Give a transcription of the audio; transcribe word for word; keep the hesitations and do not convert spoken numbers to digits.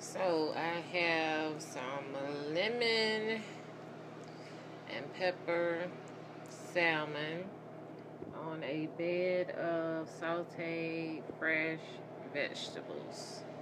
So I have some lemon and pepper salmon on a bed of sauteed fresh vegetables.